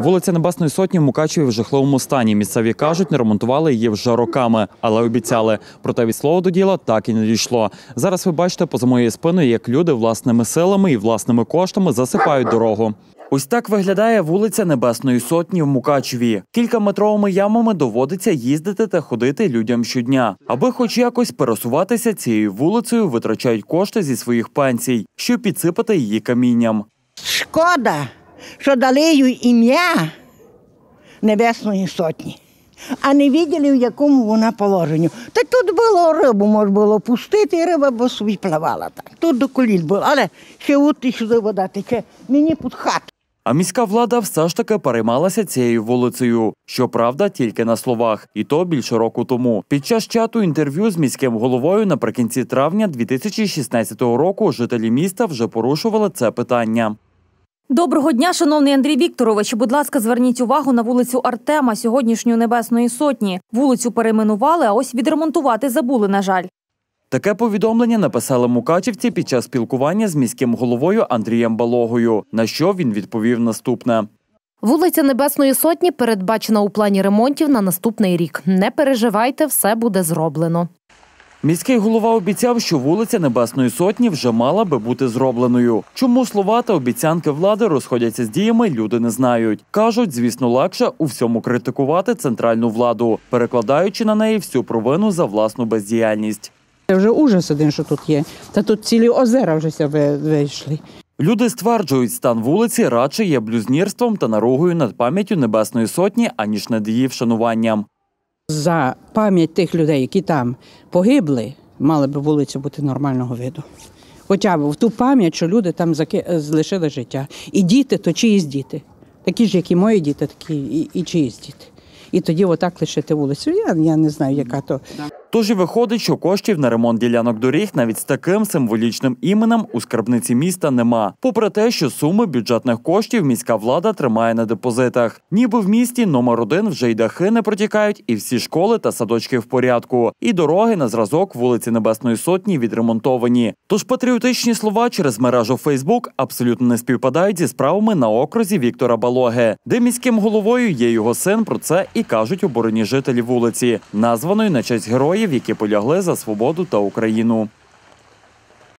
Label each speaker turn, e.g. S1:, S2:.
S1: Вулиця Небесної Сотні в Мукачеві в жахливому стані. Місцеві кажуть, не ремонтували її вже роками, але обіцяли. Проте від слова до діла так і не дійшло. Зараз ви бачите поза моєю спиною, як люди власними силами і власними коштами засипають дорогу. Ось так виглядає вулиця Небесної Сотні в Мукачеві. Кількаметровими ямами доводиться їздити та ходити людям щодня. Аби хоч якось пересуватися цією вулицею, витрачають кошти зі своїх пенсій, щоб підсипати її камінням.
S2: Шкода, що дали їй ім'я Небесної Сотні, а не бачили, в якому вона положенні. Та тут було рибу, можна було пустити, і риба б собі плавала так. Тут до колін було, але ще от і сюди вода тече, мені під хату.
S1: А міська влада все ж таки переймалася цією вулицею. Щоправда, тільки на словах. І то більше року тому. Під час чату інтерв'ю з міським головою наприкінці травня 2016 року жителі міста вже порушували це питання.
S3: Доброго дня, шановний Андрій Вікторович. Будь ласка, зверніть увагу на вулицю Артема, сьогоднішню Небесної Сотні. Вулицю перейменували, а ось відремонтувати забули, на жаль.
S1: Таке повідомлення написали мукачівці під час спілкування з міським головою Андрієм Балогою, на що він відповів наступне.
S4: Вулиця Небесної Сотні передбачена у плані ремонтів на наступний рік. Не переживайте, все буде зроблено.
S1: Міський голова обіцяв, що вулиця Небесної Сотні вже мала би бути зробленою. Чому слова та обіцянки влади розходяться з діями, люди не знають. Кажуть, звісно, легше у всьому критикувати центральну владу, перекладаючи на неї всю провину за власну бездіяльність.
S5: Це вже ужас один, що тут є. Та тут цілі озера вже вийшли.
S1: Люди стверджують, стан вулиці радше є блюзнірством та наругою над пам'яттю Небесної Сотні, аніж над її вшануванням.
S5: За пам'ять тих людей, які там погибли, мали б вулиця бути нормального виду. Хоча б в ту пам'ять, що люди там залишили життя. І діти, то чиїсь діти. Такі ж, як і мої діти, такі і чиїсь діти. І тоді отак лишити вулицю. Я не знаю, яка то.
S1: Тож і виходить, що коштів на ремонт ділянок доріг навіть з таким символічним іменем у скарбниці міста нема. Попри те, що суми бюджетних коштів міська влада тримає на депозитах. Ніби в місті номер 1 вже й дахи не протікають, і всі школи та садочки в порядку. І дороги на зразок вулиці Небесної Сотні відремонтовані. Тож патріотичні слова через мережу Фейсбук абсолютно не співпадають зі справами на окрузі Віктора Балоги, де міським головою є його син. Про це і кажуть обурені жителі вулиці, названої на честь героїв, які полягли за свободу та Україну.